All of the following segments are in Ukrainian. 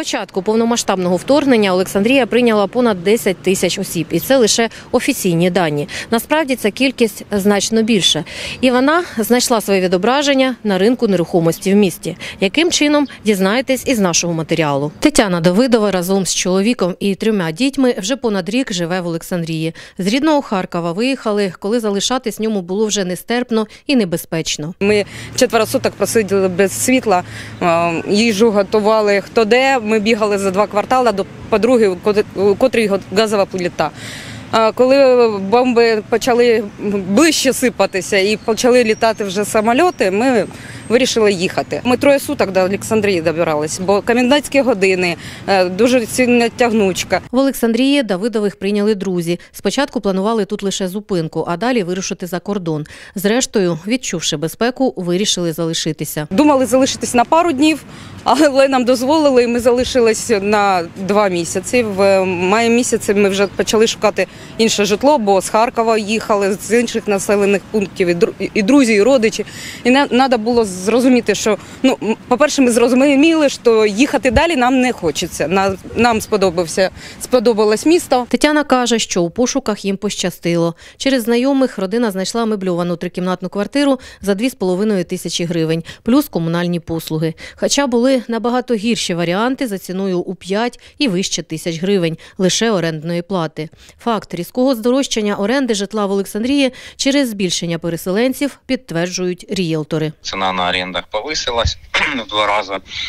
початку повномасштабного вторгнення Олександрія прийняла понад 10 тисяч осіб. І це лише офіційні дані. Насправді ця кількість значно більша. І вона знайшла своє відображення на ринку нерухомості в місті. Яким чином, дізнаєтесь із нашого матеріалу. Тетяна Давидова разом з чоловіком і 3 дітьми вже понад рік живе в Олександрії. З рідного Харкова виїхали, коли залишатись ньому було вже нестерпно і небезпечно. Ми 4 суток просиділи без світла, їжу готували хто де. Ми бігали за 2 квартали до подруги, у котрій газова плита. Коли бомби почали ближче сипатися і почали літати вже самоліти, ми вирішили їхати. Ми 3 суток до Олександрії добиралися, бо комендантські години, дуже сильна тягнучка. В Олександрії Давидових прийняли друзі. Спочатку планували тут лише зупинку, а далі вирушити за кордон. Зрештою, відчувши безпеку, вирішили залишитися. Думали залишитись на пару днів, але нам дозволили, і ми залишились на 2 місяці. В маї місяці ми вже почали шукати інше житло, бо з Харкова їхали, з інших населених пунктів, і друзі, і родичі. І треба було зрозуміти, що, по-перше, ми зрозуміли, що їхати далі нам не хочеться. Нам сподобалось місто. Тетяна каже, що у пошуках їм пощастило. Через знайомих родина знайшла мебльовану 3-кімнатну квартиру за 2,5 тисячі гривень, плюс комунальні послуги. Хоча були набагато гірші варіанти за ціною у 5 і вище тисяч гривень лише орендної плати. Факт різкого здорожчання оренди житла в Олександрії через збільшення переселенців підтверджують ріелтори. Ціна на орендах повысилась в 2 рази.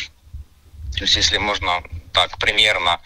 То есть, если можно так примерно,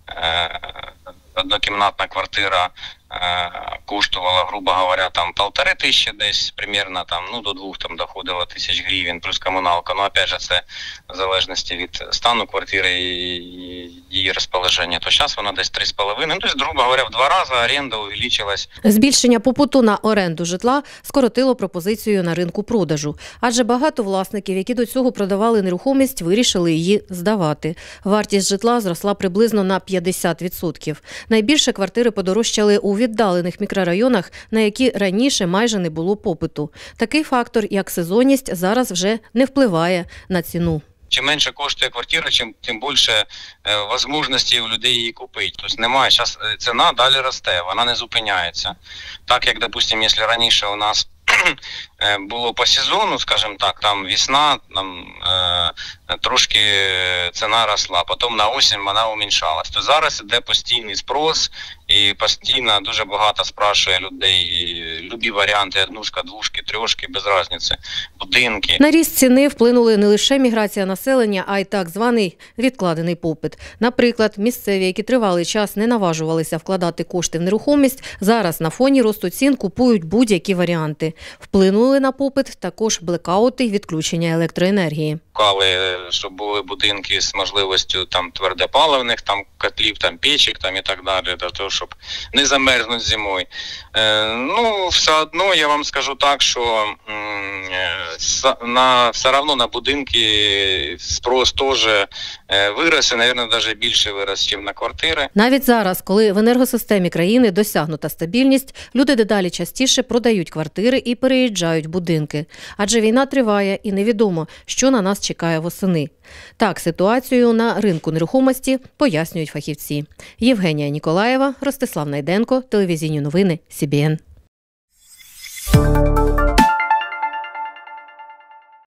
однокімнатна квартира коштувала, грубо говоря, там 1500 десь, примерно там, до 2 там доходило 1000 гривень, плюс комуналка. Но опять же, це в залежності від стану квартири і її розположення. То зараз вона десь 3,5. Ну, тобто, грубо говоря, в 2 рази оренда увеличилась. Збільшення попиту на оренду житла скоротило пропозицію на ринку продажу. Адже багато власників, які до цього продавали нерухомість, вирішили її здавати. Вартість житла зросла приблизно на 50%. Найбільше квартири подорожчали у віддалених мікрорайонах, на які раніше майже не було попиту. Такий фактор, як сезонність, зараз вже не впливає на ціну. Чим менше коштує квартира, тим більше можливостей у людей її купити. Тобто немає, зараз ціна далі росте, вона не зупиняється. Так як, допустимо, якщо раніше у нас було по сезону, скажімо так, там весна, там трошки ціна росла, потім на осінь вона уменьшалась. То зараз іде постійний спрос і постійно дуже багато спрашує людей любі варіанти, однушка, двушки, трьошки, без різниці, будинки. На ріст ціни вплинули не лише міграція населення, а й так званий відкладений попит. Наприклад, місцеві, які тривалий час не наважувалися вкладати кошти в нерухомість, зараз на фоні росту цін купують будь-які варіанти. Вплинули на попит також блекаути й відключення електроенергії. Шукали, щоб були будинки з можливістю там твердопаливних, там котлів, там печок, там і так далі, для того, щоб не замерзнути зимою. Все одно я вам скажу так, що все одно на будинки спрос теж вирос, і, мабуть, навіть більше вирос, ніж на квартири. Навіть зараз, коли в енергосистемі країни досягнута стабільність, люди дедалі частіше продають квартири і переїжджають будинки. Адже війна триває і невідомо, що на нас чекає восени. Так, ситуацію на ринку нерухомості пояснюють фахівці. Євгенія Ніколаєва, Ростислав Найденко, телевізійні новини СІБІН.